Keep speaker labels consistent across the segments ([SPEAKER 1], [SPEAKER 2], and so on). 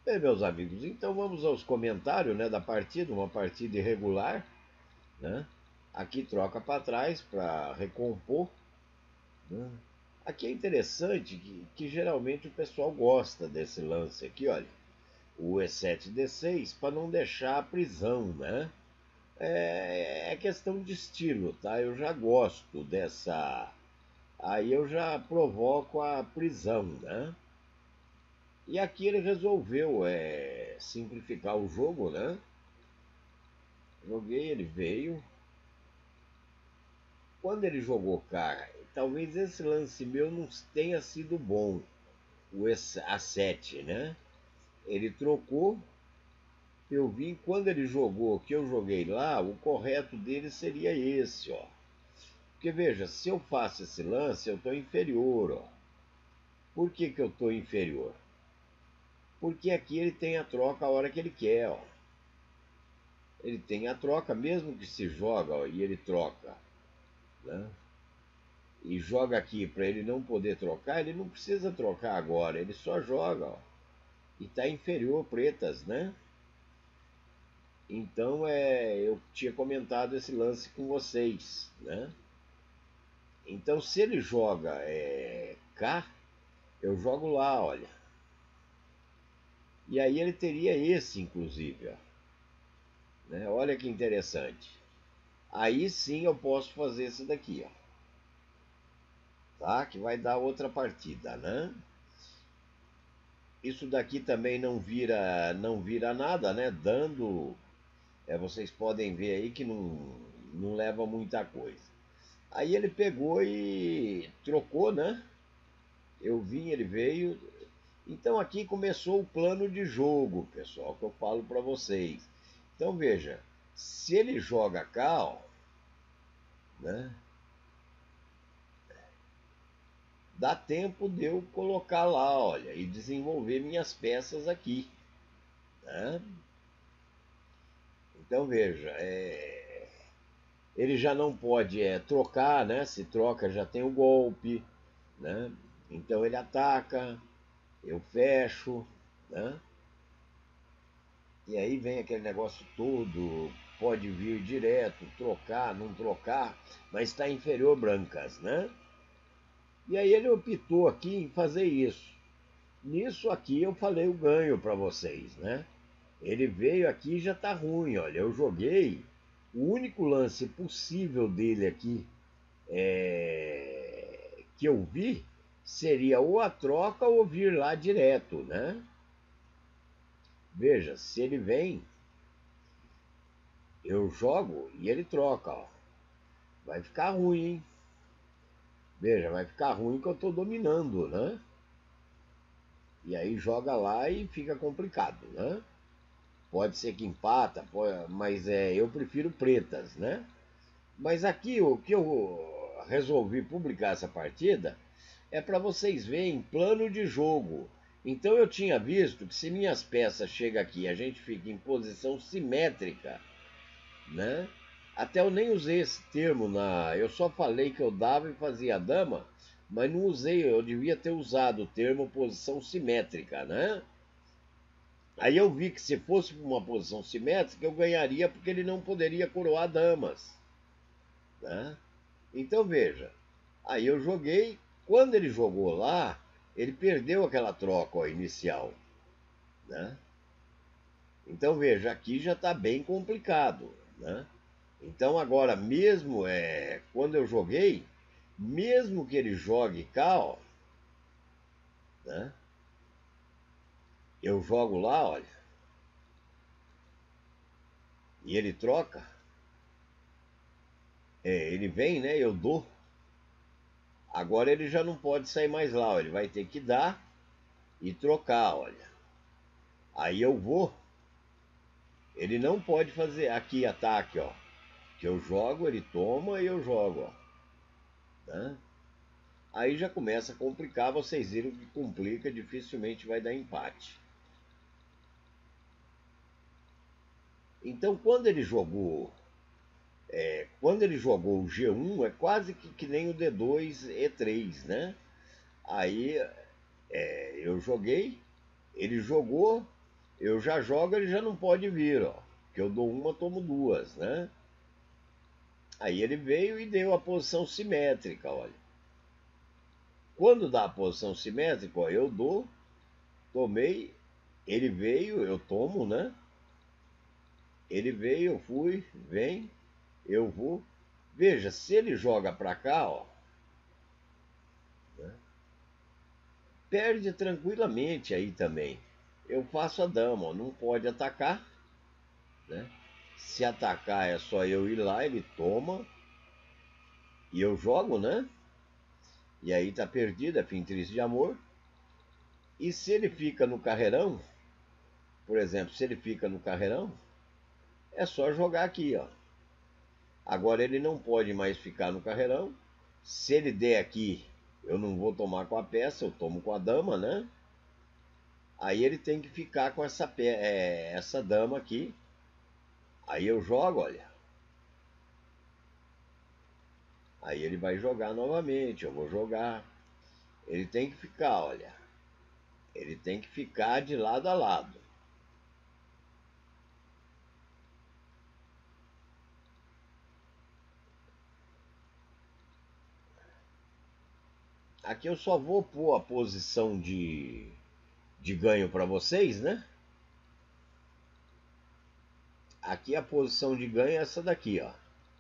[SPEAKER 1] Bem, meus amigos, então vamos aos comentários, né, da partida, uma partida irregular, né? Aqui troca para trás para recompor, né? Aqui é interessante que geralmente o pessoal gosta desse lance aqui, olha, o E7 D6 para não deixar a prisão, né? É questão de estilo, tá? Eu já gosto dessa. Aí eu já provoco a prisão, né? E aqui ele resolveu simplificar o jogo, né? Joguei, ele veio. Quando ele jogou cá, talvez esse lance meu não tenha sido bom, A7, né? Ele trocou, eu vim, quando ele jogou, que eu joguei lá, o correto dele seria esse, ó. Porque veja, se eu faço esse lance, eu estou inferior, ó. Por que que eu estou inferior? Porque aqui ele tem a troca a hora que ele quer, ó. Ele tem a troca, mesmo que se joga, ó, e ele troca, né? E joga aqui para ele não poder trocar, ele não precisa trocar agora, ele só joga, ó. E está inferior pretas, né? Então eu tinha comentado esse lance com vocês, né? Então se ele joga cá, eu jogo lá, olha. E aí ele teria esse, inclusive, ó, né? Olha que interessante. Aí sim eu posso fazer esse daqui, ó, tá? Que vai dar outra partida, né? Isso daqui também não vira nada, né? Dando, vocês podem ver aí que não leva muita coisa. Aí ele pegou e trocou, né? Eu vim, ele veio. Então aqui começou o plano de jogo, pessoal, que eu falo para vocês. Então veja, se ele joga cá, ó, né? Dá tempo de eu colocar lá, olha, e desenvolver minhas peças aqui, né? Então veja, ele já não pode trocar, né? Se troca já tem o golpe, né? Então ele ataca, eu fecho, né? E aí vem aquele negócio todo, pode vir direto, trocar, não trocar, mas está inferior brancas, né? E aí ele optou aqui em fazer isso. Nisso aqui eu falei o ganho para vocês, né? Ele veio aqui e já tá ruim, olha, eu joguei, o único lance possível dele aqui que eu vi seria ou a troca ou vir lá direto, né? Veja, se ele vem, eu jogo e ele troca, ó. Vai ficar ruim, hein? Veja, vai ficar ruim que eu tô dominando, né? E aí joga lá e fica complicado, né? Pode ser que empata, mas eu prefiro pretas, né? Mas aqui o que eu resolvi publicar essa partida é para vocês verem plano de jogo. Então eu tinha visto que se minhas peças chegam aqui e a gente fica em posição simétrica, né? Até eu nem usei esse termo eu só falei que eu dava e fazia a dama, mas não usei, eu devia ter usado o termo posição simétrica, né? Aí eu vi que se fosse uma posição simétrica eu ganharia porque ele não poderia coroar damas, né? Então veja, aí eu joguei, quando ele jogou lá, ele perdeu aquela troca ó, inicial, né? Então veja, aqui já está bem complicado, né? Então agora mesmo quando eu joguei, mesmo que ele jogue cá, ó, né? Eu jogo lá, olha, e ele troca, ele vem, né? Eu dou. Agora ele já não pode sair mais lá, ó, ele vai ter que dar e trocar, olha. Aí eu vou, ele não pode fazer aqui ataque, ó. Que eu jogo, ele toma e eu jogo, ó. Né? Aí já começa a complicar, vocês viram que complica, dificilmente vai dar empate. Então quando ele jogou o G1 é quase que nem o D2 E3, né? Aí eu joguei, ele jogou, eu já jogo, ele já não pode vir, ó. Que eu dou uma, tomo duas, né? Aí ele veio e deu a posição simétrica, olha. Quando dá a posição simétrica, ó, eu dou, tomei, ele veio, eu tomo, né? Ele veio, eu fui, vem, eu vou. Veja, se ele joga para cá, ó, né? Perde tranquilamente aí também. Eu faço a dama, ó, não pode atacar, né? Se atacar é só eu ir lá, ele toma e eu jogo, né? E aí tá perdido, é fim triste de amor. E se ele fica no carreirão, por exemplo, se ele fica no carreirão, é só jogar aqui, ó. Agora ele não pode mais ficar no carreirão. Se ele der aqui, eu não vou tomar com a peça, eu tomo com a dama, né? Aí ele tem que ficar com essa dama aqui. Aí eu jogo, olha. Aí ele vai jogar novamente, eu vou jogar. Ele tem que ficar, olha. Ele tem que ficar de lado a lado. Aqui eu só vou pôr a posição de ganho para vocês, né? Aqui a posição de ganho é essa daqui, ó.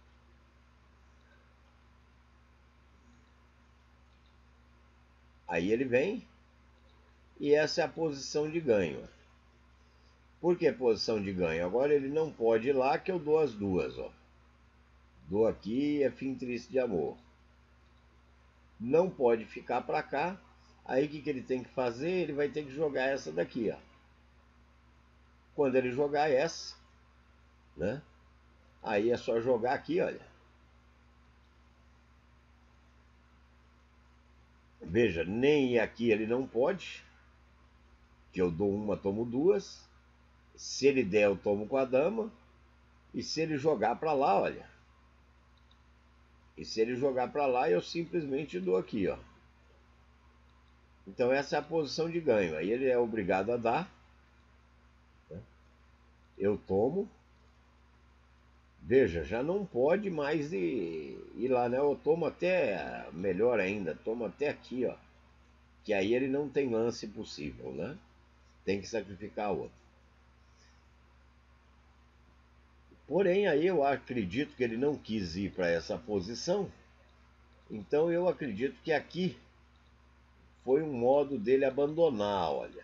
[SPEAKER 1] Aí ele vem e essa é a posição de ganho. Por que posição de ganho? Agora ele não pode ir lá que eu dou as duas, ó. Dou aqui, é fim triste de amor. Não pode ficar para cá. Aí o que ele tem que fazer? Ele vai ter que jogar essa daqui, ó. Quando ele jogar essa, né? Aí é só jogar aqui, olha. Veja, nem aqui ele não pode, que eu dou uma, tomo duas. Se ele der, eu tomo com a dama. E se ele jogar para lá, olha. E se ele jogar para lá, eu simplesmente dou aqui, ó. Então essa é a posição de ganho. Aí ele é obrigado a dar. Eu tomo. Veja, já não pode mais ir lá, né? Eu tomo até, melhor ainda, tomo até aqui, ó. Que aí ele não tem lance possível, né? Tem que sacrificar a outra. Porém, aí eu acredito que ele não quis ir para essa posição. Então eu acredito que aqui foi um modo dele abandonar, olha.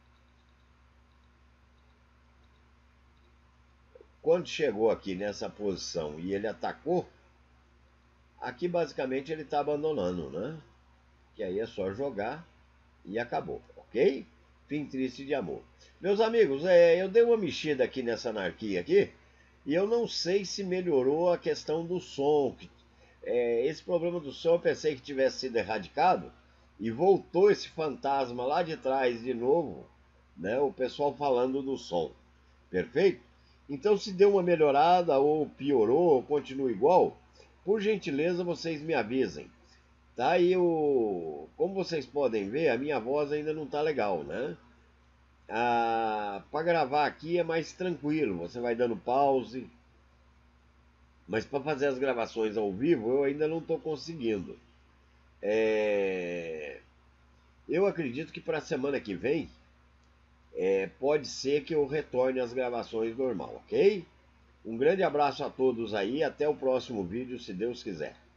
[SPEAKER 1] Quando chegou aqui nessa posição e ele atacou, aqui basicamente ele está abandonando, né? Que aí é só jogar e acabou, ok? Fim triste de amor. Meus amigos, eu dei uma mexida aqui nessa anarquia aqui e eu não sei se melhorou a questão do som. Esse problema do som eu pensei que tivesse sido erradicado e voltou esse fantasma lá de trás de novo, né? O pessoal falando do som. Perfeito? Então, se deu uma melhorada ou piorou ou continua igual, por gentileza vocês me avisem. Tá? Como vocês podem ver, a minha voz ainda não tá legal, né? Para gravar aqui é mais tranquilo, você vai dando pause, mas para fazer as gravações ao vivo eu ainda não estou conseguindo. Eu acredito que para a semana que vem pode ser que eu retorne às gravações normal, ok? Um grande abraço a todos aí, até o próximo vídeo, se Deus quiser.